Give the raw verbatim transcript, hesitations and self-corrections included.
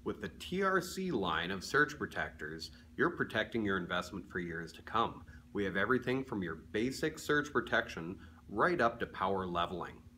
With the T R C line of surge protectors, you're protecting your investment for years to come. We have everything from your basic surge protection right up to power leveling.